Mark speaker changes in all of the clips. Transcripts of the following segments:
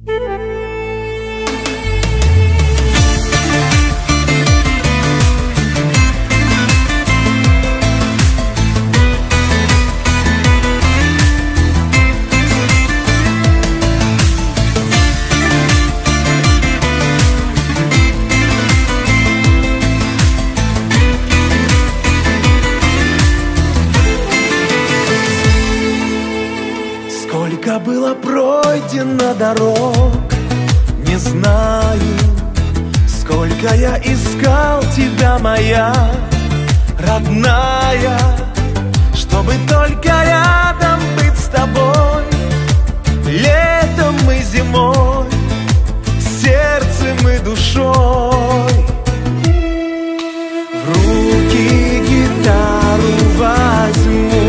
Speaker 1: Сколько было пройдено дорог, не знаю. Сколько я искал тебя, моя родная, чтобы только рядом быть с тобой, летом и зимой, сердцем и душой. В руки гитару возьму,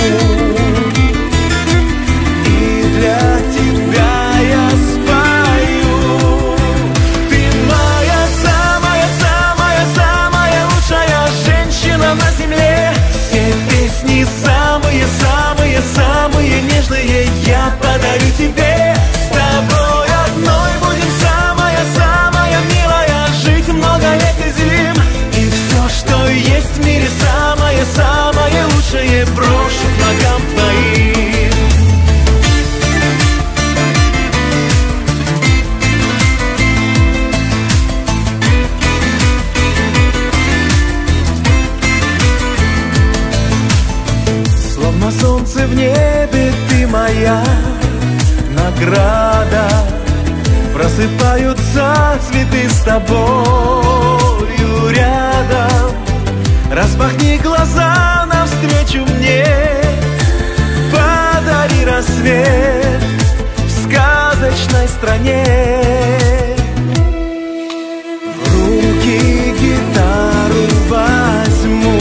Speaker 1: для тебя я спою. Ты моя самая-самая-самая лучшая женщина на земле. Все песни самые-самые-самые нежные я подарю тебе. С тобой одной будем самая-самая милая жить много лет и зим. И все, что есть в мире самое-самое лучшее брошу к ногам твоим. Словно солнце в небе, ты моя награда. Просыпаются цветы с тобою рядом. Распахни глаза навстречу мне, подари рассвет в сказочной стране. В руки гитару возьму,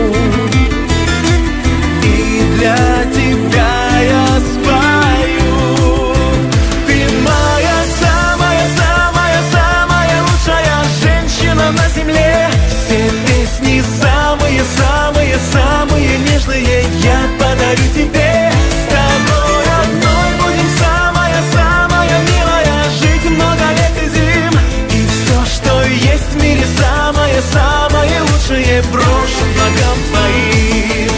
Speaker 1: для тебя я спою. Ты моя самая-самая-самая лучшая женщина на земле. Все песни самые-самые-самые нежные я подарю тебе. С тобой одной будем самая-самая милая жить много лет и зим. И все, что есть в мире самое-самое лучшее брошу к ногам твоим.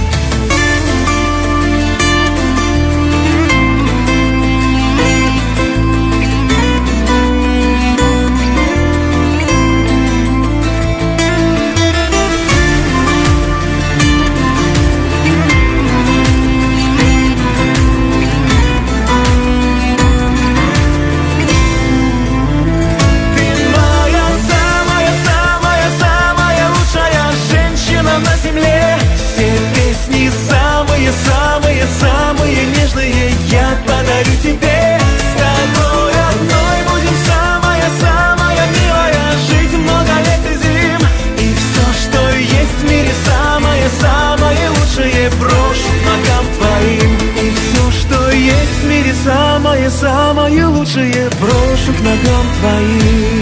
Speaker 1: Самые нежные я подарю тебе. С тобой одной будем самая-самая милая жить много лет и зим. И все, что есть в мире самое-самое лучшее брошу к ногам твоим. И все, что есть в мире самое-самое лучшее брошу к ногам твоим.